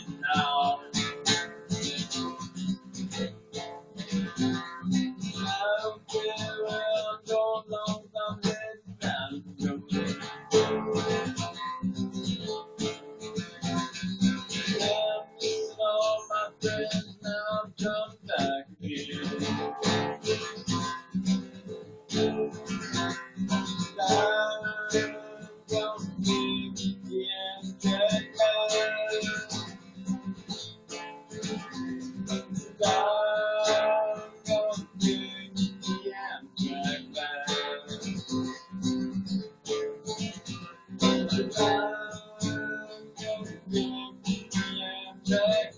getting out. I don't care where I'm going, long as I'm heading down the road. I'm missing all my friends, now I'm coming back again. I'm gonna be the amtrack man. I'm gonna be the amtrack man. I'm gonna be the amtrack